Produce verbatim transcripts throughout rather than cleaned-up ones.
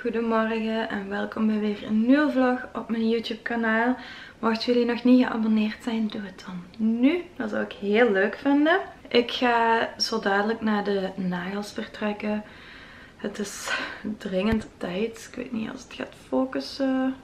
Goedemorgen en welkom bij weer een nieuwe vlog op mijn YouTube kanaal. Mochten jullie nog niet geabonneerd zijn, doe het dan nu. Dat zou ik heel leuk vinden. Ik ga zo dadelijk naar de nagels vertrekken. Het is dringend tijd. Ik weet niet als het gaat focussen.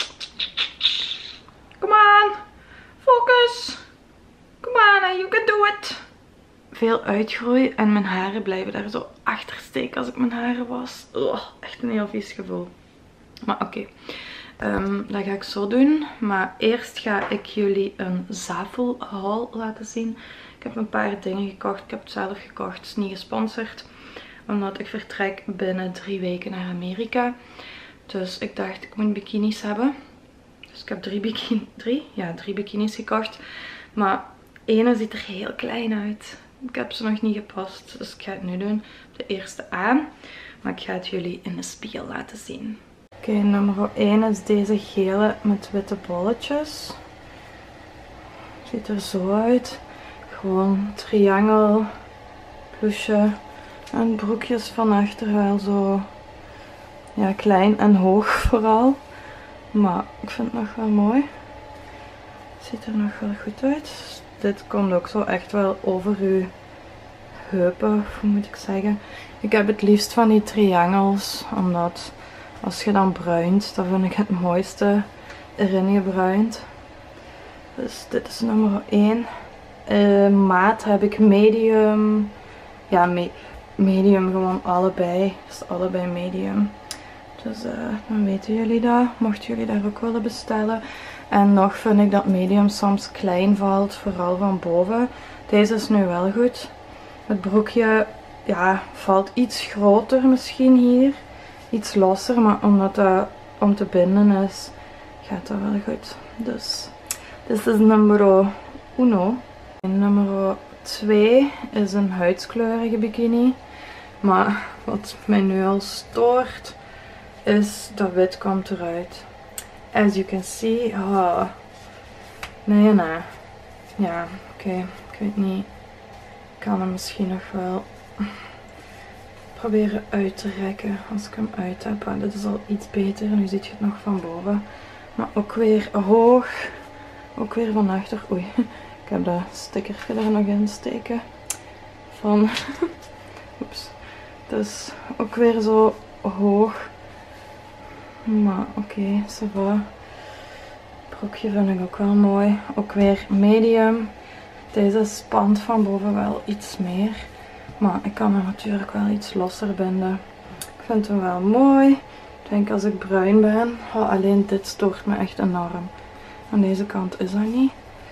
Come on! Focus! Come on, you can do it! Veel uitgroei en mijn haren blijven daar zo achter steken als ik mijn haren was. Oh, echt een heel vies gevoel. Maar oké, okay. um, dat ga ik zo doen. Maar eerst ga ik jullie een Zaful haul laten zien. Ik heb een paar dingen gekocht. Ik heb het zelf gekocht. Het is niet gesponsord. Omdat ik vertrek binnen drie weken naar Amerika. Dus ik dacht ik moet bikinis hebben. Dus ik heb drie, bikini, drie? Ja, drie bikinis gekocht. Maar ene ziet er heel klein uit. Ik heb ze nog niet gepast, dus ik ga het nu doen. De eerste aan. Maar ik ga het jullie in de spiegel laten zien. Oké, okay, nummer één is deze gele met witte bolletjes. Ziet er zo uit. Gewoon triangel, plusje en broekjes van achter wel zo. Ja, klein en hoog vooral. Maar ik vind het nog wel mooi. Ziet er nog wel goed uit. Dit komt ook zo echt wel over uw heupen, hoe moet ik zeggen. Ik heb het liefst van die triangels, omdat als je dan bruint, dan vind ik het mooiste erin gebruind. Dus dit is nummer één. Uh, maat heb ik medium. Ja, me medium gewoon allebei. Dus allebei medium. Dus uh, dan weten jullie dat. Mochten jullie daar ook willen bestellen. En nog vind ik dat medium soms klein valt, vooral van boven. Deze is nu wel goed. Het broekje ja, valt iets groter misschien hier. Iets losser, maar omdat dat om te binden is, gaat dat wel goed. Dus, dit is nummer uno. En nummer twee is een huidskleurige bikini. Maar wat mij nu al stoort, is dat wit komt eruit. As you can see, oh, nee, nee. Ja, oké, okay. Ik weet niet. Ik kan hem misschien nog wel proberen uit te rekken als ik hem uit heb. Ah, dit is al iets beter, nu ziet je het nog van boven. Maar ook weer hoog, ook weer van achter. Oei, ik heb dat stickertje er nog in steken. Van, oeps. Dus ook weer zo hoog. Maar oké, okay, ça va. Broekje vind ik ook wel mooi. Ook weer medium. Deze spant van boven wel iets meer. Maar ik kan hem natuurlijk wel iets losser binden. Ik vind hem wel mooi. Ik denk als ik bruin ben. Oh, alleen dit stoort me echt enorm. Aan deze kant is dat niet.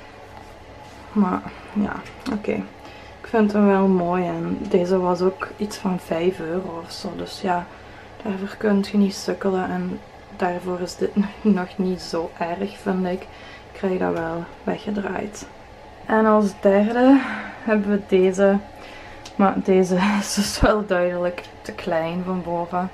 Maar ja, oké. Okay. Ik vind hem wel mooi. En deze was ook iets van vijf euro of zo. Dus ja. Daarvoor kun je niet sukkelen en daarvoor is dit nog niet zo erg, vind ik. Ik krijg dat wel weggedraaid. En als derde hebben we deze. Maar deze is dus wel duidelijk te klein van boven.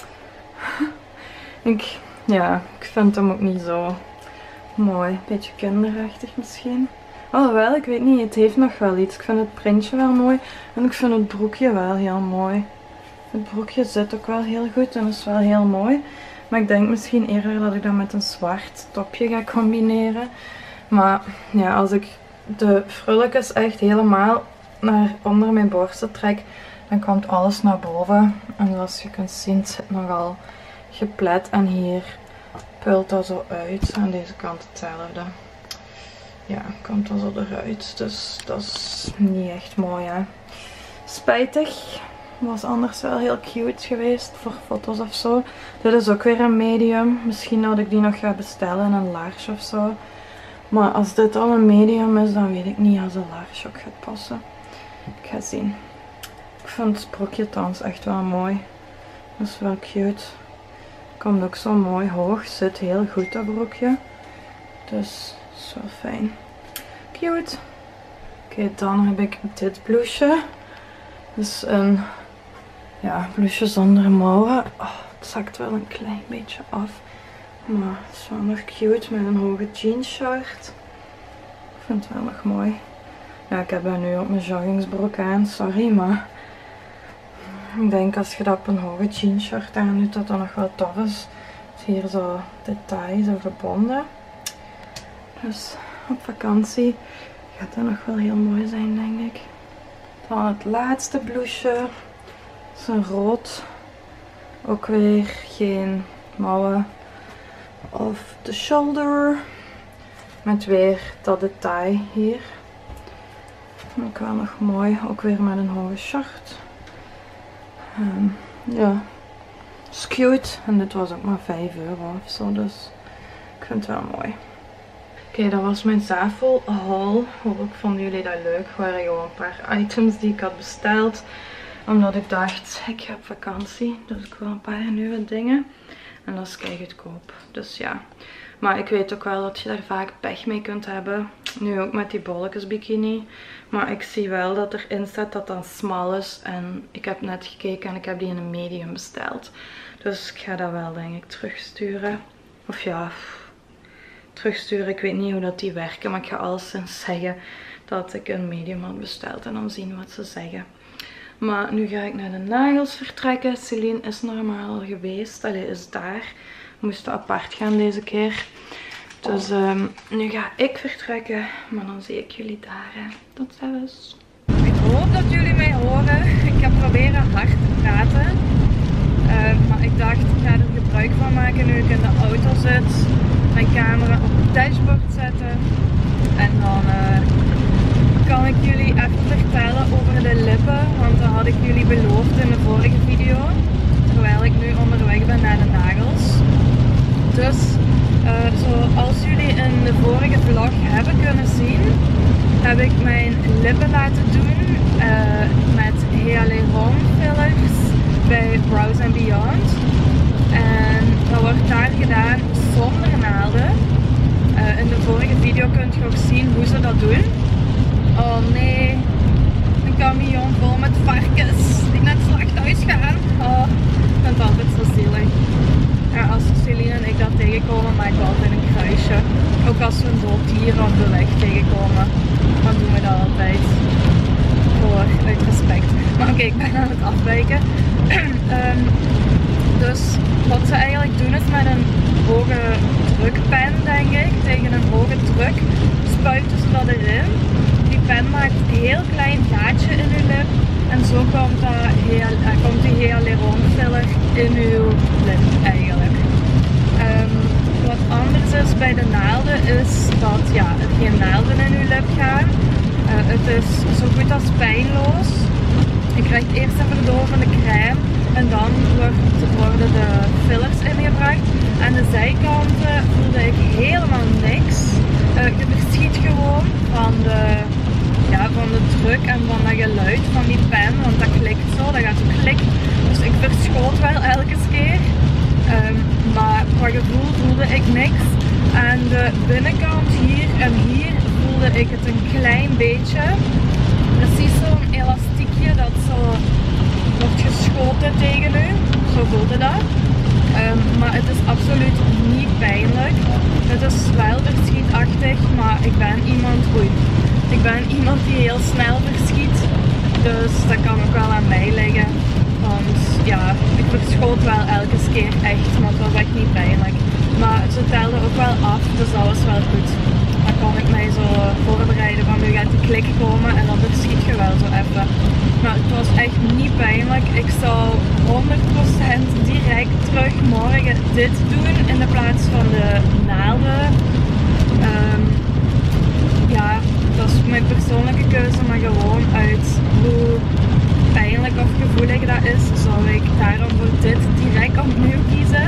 Ik, ja, ik vind hem ook niet zo mooi. Beetje kinderachtig misschien. Alhoewel, ik weet niet, het heeft nog wel iets. Ik vind het printje wel mooi en ik vind het broekje wel heel mooi. Het broekje zit ook wel heel goed en is wel heel mooi. Maar ik denk misschien eerder dat ik dat met een zwart topje ga combineren. Maar ja, als ik de frulletjes echt helemaal naar onder mijn borsten trek, dan komt alles naar boven. En zoals je kunt zien, het zit nogal geplet. En hier pult dat zo uit. Aan deze kant hetzelfde. Ja, komt dat zo eruit. Dus dat is niet echt mooi, hè. Spijtig. Was anders wel heel cute geweest voor foto's of zo. Dit is ook weer een medium. Misschien dat ik die nog ga bestellen in een large of zo. Maar als dit al een medium is, dan weet ik niet als een large ook gaat passen. Ik ga zien. Ik vind het broekje thans echt wel mooi. Dat is wel cute. Komt ook zo mooi hoog. Zit heel goed dat broekje. Dus dat is wel fijn. Cute. Oké, okay, dan heb ik dit blouseje. Dus een ja, blouseje zonder mouwen. Oh, het zakt wel een klein beetje af. Maar het is wel nog cute met een hoge jeans shirt. Ik vind het wel nog mooi. Ja, ik heb dat nu op mijn joggingsbroek aan. Sorry, maar Ik denk als je dat op een hoge jeanshirt aan doet, dat dat nog wel tof is. Dus hier zo detail, zo gebonden. Dus op vakantie gaat dat nog wel heel mooi zijn, denk ik. Dan het laatste blouseje. Het is een rood. Ook weer geen mouwen of de shoulder. Met weer dat detail hier. Ook wel nog mooi. Ook weer met een hoge shirt. Um, ja. Is cute. En dit was ook maar vijf euro of zo. Dus ik vind het wel mooi. Oké, okay, dat was mijn Zaful haul. Hopelijk vonden jullie dat leuk. Het waren gewoon een paar items die ik had besteld. Omdat ik dacht, ik ga op vakantie. Dus ik wil een paar nieuwe dingen. En dat is kei goedkoop. Dus ja. Maar ik weet ook wel dat je daar vaak pech mee kunt hebben. Nu ook met die bolletjes bikini. Maar ik zie wel dat erin staat dat dat smal is. En ik heb net gekeken en ik heb die in een medium besteld. Dus ik ga dat wel denk ik terugsturen. Of ja, terugsturen. Ik weet niet hoe dat die werken. Maar ik ga alleszins zeggen dat ik een medium had besteld. En dan zien wat ze zeggen. Maar nu ga ik naar de nagels vertrekken. Celine is normaal geweest. Allee, is daar. We moesten apart gaan deze keer. Dus um, nu ga ik vertrekken. Maar dan zie ik jullie daar. Hè. Tot zelfs. Ik hoop dat jullie mij horen. Ik heb proberen hard te praten. Uh, maar ik dacht, ik ga er gebruik van maken nu ik in de auto zit. Mijn camera op het dashboard zetten. En dan uh, kan ik jullie even vertellen over de lippen. Want dat had ik jullie beloofd in de vorige video. Terwijl ik nu onderweg ben naar de nagels. Dus uh, zoals jullie in de vorige vlog hebben kunnen zien, heb ik mijn lippen laten doen uh, met Hyaluron fillers bij Brows and Beyond. En dat wordt daar gedaan zonder naalden. Uh, in de vorige video kunt je ook zien hoe ze dat doen. Oh nee, een camion vol met varkens die naar het slachthuis gaan. Oh, ik vind het altijd zo zielig. Ja, als Celine en ik dat tegenkomen, maken we altijd een kruisje. Ook als we een dood dier op de weg tegenkomen, dan doen we dat altijd. Voor uit respect. Maar oké, okay, ik ben aan het afwijken. um, dus wat ze eigenlijk doen is met een hoge drukpen, denk ik, tegen een hoge druk, spuiten ze dat erin. Die pen maakt een heel klein gaatje in uw lip. En zo komt, dat heel, uh, komt die Hyaluron filler in uw lip eigenlijk. Um, wat anders is bij de naalden is dat ja, er geen naalden in uw lip gaan. Uh, het is zo goed als pijnloos. Je krijgt eerst een verdovende crème en dan wordt, worden de fillers ingebracht. Aan de zijkanten voelde ik helemaal niks. Uh, je verschiet gewoon van de... Ja, van de druk en van dat geluid van die pen, want dat klikt zo, dat gaat zo klik. Dus ik verschoot wel elke keer, um, maar qua gevoel voelde ik niks. Aan de binnenkant hier en hier voelde ik het een klein beetje. Precies zo'n elastiekje dat zo wordt geschoten tegen u, zo voelde dat. Um, maar het is absoluut niet pijnlijk. Het is wel verschietachtig, maar ik ben iemand goed. Ik ben iemand die heel snel verschiet, dus dat kan ook wel aan mij liggen. Want ja, ik verschoot wel elke keer echt, maar het was echt niet pijnlijk. Maar ze telden ook wel af, dus dat was wel goed. Dan kon ik mij zo voorbereiden van nu gaat die klik komen en dan verschiet je wel zo even. Maar het was echt niet pijnlijk. Ik zou honderd procent direct terug morgen dit doen in de plaats van de naalden. Um, ja, dat is mijn persoonlijke keuze, maar gewoon uit hoe pijnlijk of gevoelig dat is, zou ik daarom voor dit direct opnieuw kiezen.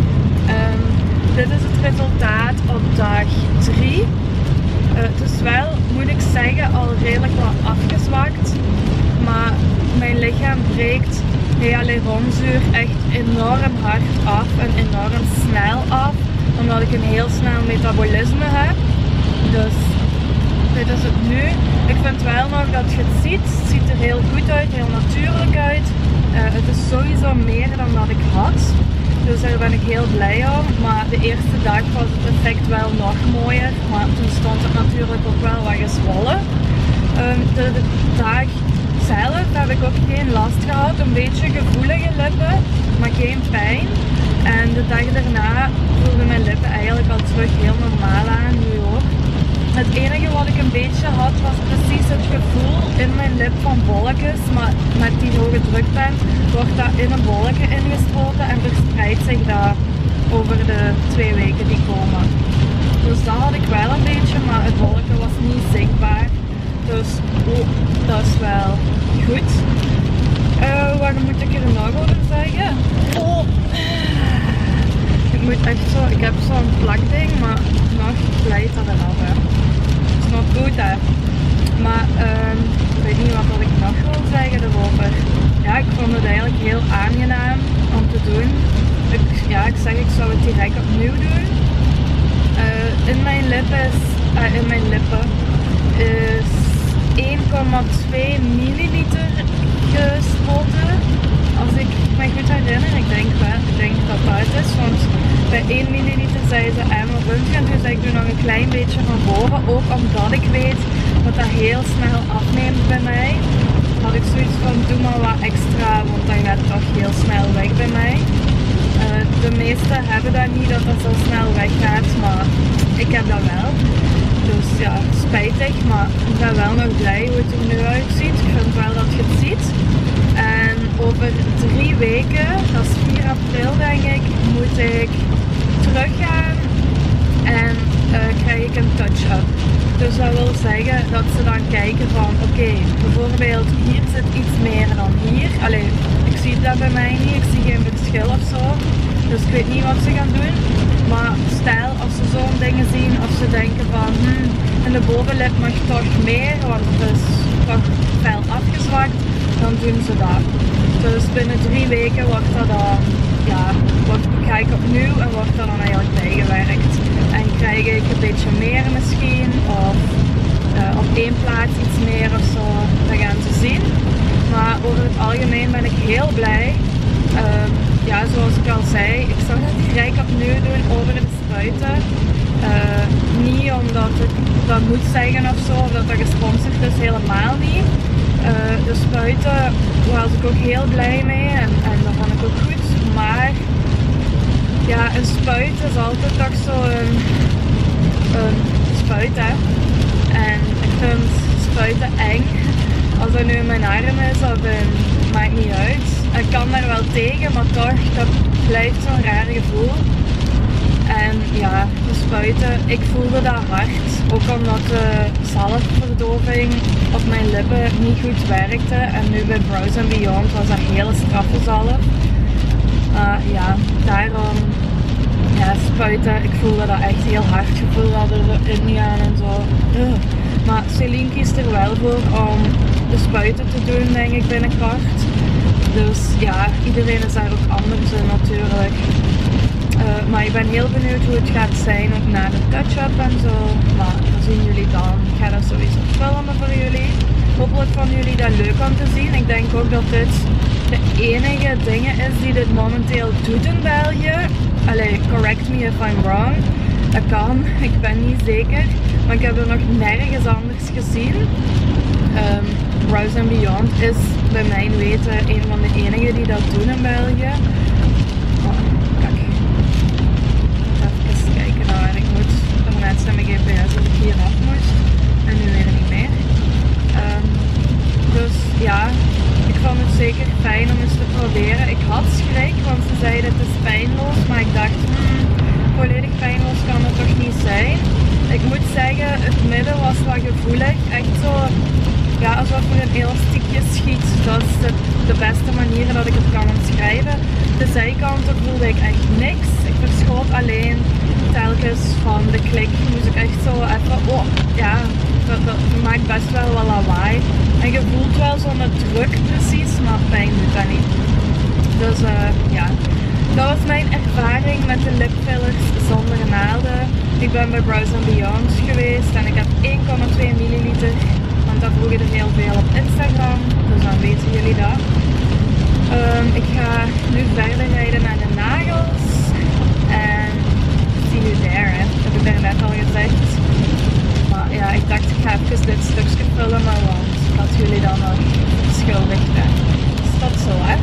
Um, dit is het resultaat op dag drie. Uh, het is wel, moet ik zeggen, al redelijk wat afgezwakt, maar mijn lichaam breekt hyaluronzuur echt enorm hard af en enorm snel af, omdat ik een heel snel metabolisme heb. Dus dit is het nu. Ik vind wel nog dat je het ziet. Het ziet er heel goed uit, heel natuurlijk uit. Uh, het is sowieso meer dan dat ik had. Dus daar ben ik heel blij om. Maar de eerste dag was het effect wel nog mooier. Maar toen stond het natuurlijk ook wel wat gezwollen. Um, de, de dag zelf heb ik ook geen last gehad. Een beetje gevoelige lippen, maar geen pijn. En de dag daarna voelden mijn lippen eigenlijk al terug heel normaal aan, nu ook. Het enige wat ik een beetje had was precies het gevoel in mijn lip van bolletjes, maar met die hoge drukpen wordt dat in een bolletje ingespoten en verspreidt zich dat over de twee weken die komen. Dus dat had ik wel een beetje, maar het bolletje was niet zichtbaar. Dus oh, dat is wel goed. Uh, wat moet ik er nog over zeggen? Oh. Ik moet echt zo, ik heb zo'n plakding, maar nog glijdt dat eraf. Hè. Het is nog goed hè. Maar um, ik weet niet wat ik nog wil zeggen erover. Ja, ik vond het eigenlijk heel aangenaam om te doen. Ik, ja, ik zeg ik zou het direct opnieuw doen. Uh, in mijn lippen is, uh, in mijn lippen is één komma twee milliliter gespoten. Als ik me goed herinner, ik denk wel, ik denk dat dat het is, want bij één milliliter zei ze eenmaal röntgen, dus ik doe nog een klein beetje van boven, ook omdat ik weet dat dat heel snel afneemt bij mij. Had ik zoiets van, doe maar wat extra, want dan gaat het toch heel snel weg bij mij. Uh, de meesten hebben dat niet, dat dat zo snel weggaat, maar ik heb dat wel. Dus ja, spijtig, maar ik ben wel nog blij hoe het er nu uitziet. Ik vind wel dat je het ziet. En over drie weken, dat is vier april denk ik, moet ik teruggaan en uh, krijg ik een touch-up. Dus dat wil zeggen dat ze dan kijken van oké, okay, bijvoorbeeld hier zit iets meer dan hier. Allee, ik zie dat bij mij niet, ik zie geen verschil of zo. Dus ik weet niet wat ze gaan doen. Maar stel als ze zo'n dingen zien of ze denken van hmm, en de bovenlip mag toch meer, want het is toch fel afgezwakt, dan doen ze dat. Dus binnen drie weken wordt dat dan, ja, wordt, ga ik opnieuw en wordt dat dan eigenlijk bijgewerkt. En krijg ik een beetje meer misschien, of uh, op één plaats iets meer of zo, dat gaan ze zien. Maar over het algemeen ben ik heel blij. Uh, ja, zoals ik al zei, ik zou dat direct opnieuw doen over de spuiten. Uh, niet omdat ik dat moet zeggen of zo, of dat dat gesponsord is, helemaal niet. Uh, de spuiten was ik ook heel blij mee en, en dat vond ik ook goed. Maar ja, een spuit is altijd toch zo een, een spuit hè. En ik vind spuiten eng. Als dat nu in mijn arm is of in, maakt niet uit. Ik kan daar wel tegen, maar toch, dat blijft zo'n raar gevoel. En ja, de spuiten, ik voelde dat hard. Ook omdat de zalfverdoving op mijn lippen niet goed werkte. En nu bij Brows and Beyond was dat hele straffe zalf. Uh, ja, daarom, ja, spuiten, ik voelde dat echt heel hard. Ik voelde dat erin gaan en zo. Uh. Maar Celine kiest er wel voor om de spuiten te doen, denk ik, binnenkort. Dus ja, iedereen is daar ook anders in natuurlijk. Uh, maar ik ben heel benieuwd hoe het gaat zijn, ook na de touch-up en zo. Maar dat zien jullie dan. Ik ga dat sowieso filmen voor jullie. Hopelijk vonden jullie dat leuk om te zien. Ik denk ook dat dit de enige dingen is die dit momenteel doet in België. Allee, correct me if I'm wrong. Dat kan, ik ben niet zeker. Maar ik heb er nog nergens anders gezien. Um, Brows and Beyond is bij mijn weten een van de enigen die dat doen in België. Oh, kijk. Even kijken naar waar ik moet. Daarnet zei mijn G P S dat ik hier af moest. En nu weer niet meer. Um, dus ja, ik vond het zeker fijn om eens te proberen. Ik had schrik, want ze zeiden het is pijnloos. Maar ik dacht, hmm, volledig pijnloos kan het toch niet zijn. Ik moet zeggen, het midden was wat gevoelig. Echt zo, ja, alsof er een elastiekje schiet. Dat is de, de beste manier dat ik het kan omschrijven. De zijkanten voelde ik echt niks. Ik verschoot alleen telkens van de klik. Moest ik echt zo even, oh ja, dat, dat maakt best wel wat lawaai. En je voelt wel zo'n druk precies, maar pijn doet dat niet. Dus uh, ja, dat was mijn ervaring met de lipfillers zonder naalden. Ik ben bij Brows and Beyond geweest en ik heb één komma twee milliliter. Want dat vroegen er heel veel op Instagram, dus dan weten jullie dat. Um, ik ga nu verder rijden naar de nagels. En see you there, hè. Dat heb ik daarnet al gezegd. Maar ja, ik dacht ik ga even dit stukje vullen, maar want dat jullie dan nog schuldig zijn. Dus dat zo, hè.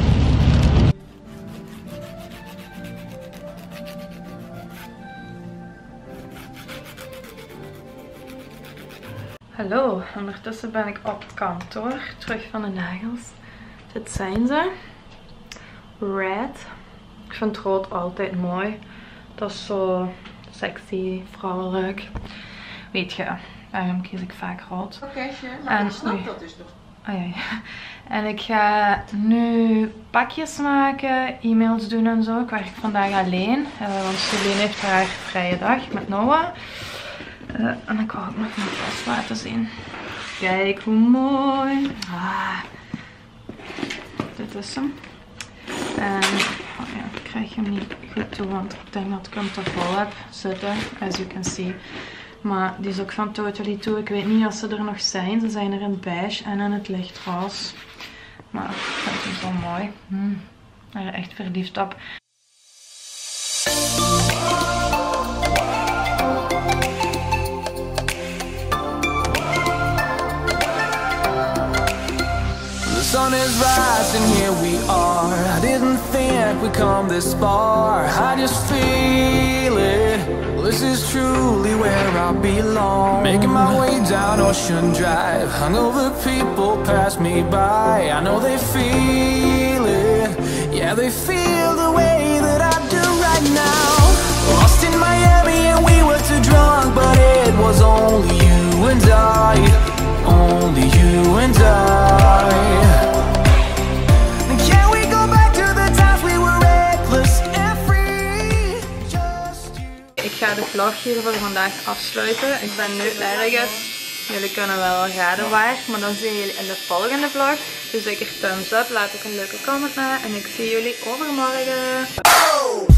Hallo, ondertussen ben ik op het kantoor, terug van de nagels. Dit zijn ze. Red. Ik vind rood altijd mooi. Dat is zo sexy, vrouwelijk. Weet je, daarom kies ik vaak rood. Oké, okay, maar en ik snap nu, dat dus nog. Oh ja, en ik ga nu pakjes maken, e-mails doen en zo. Ik werk vandaag alleen, uh, want Celine heeft haar vrije dag met Noah. Uh, en ik ga ook nog mijn tas laten zien. Kijk hoe mooi. Ah, dit is hem. En oh ja, ik krijg hem niet goed toe, want ik denk dat ik hem te vol heb zitten, as you can see. Maar die is ook van Totally Two. Ik weet niet of ze er nog zijn. Ze zijn er in beige en in het lichtroze. Maar ik vind hem zo mooi. Hm, ik ben er echt verliefd op. The sun is rising, here we are. I didn't think we'd come this far. I just feel it. This is truly where I belong. Making my way down Ocean Drive. Hungover people pass me by. I know they feel it. Yeah, they feel the way that I do right now. Lost in Miami and we were too drunk, but it was only you and I. Only you and I. Can we go back to the times we were reckless and free? Just you. Ik ga de vlog hier voor vandaag afsluiten. Ik ben nu ergens. Jullie kunnen wel raden waar, maar dan zien jullie in de volgende vlog. Dus zeker thumbs up, laat ook een leuke comment na en ik zie jullie overmorgen.